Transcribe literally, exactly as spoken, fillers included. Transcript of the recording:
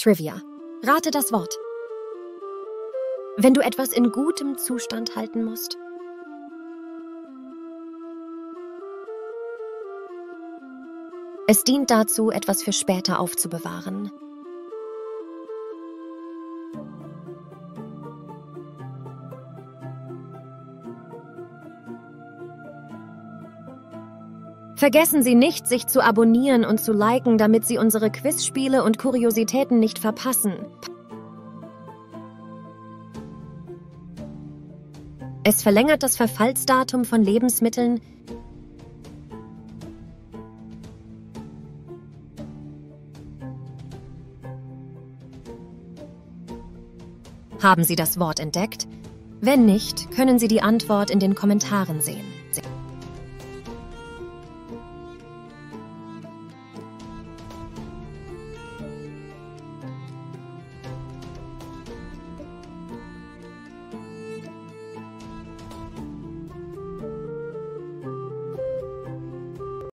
Trivia. Rate das Wort. Wenn du etwas in gutem Zustand halten musst. Es dient dazu, etwas für später aufzubewahren. Vergessen Sie nicht, sich zu abonnieren und zu liken, damit Sie unsere Quizspiele und Kuriositäten nicht verpassen. Es verlängert das Verfallsdatum von Lebensmitteln. Haben Sie das Wort entdeckt? Wenn nicht, können Sie die Antwort in den Kommentaren sehen.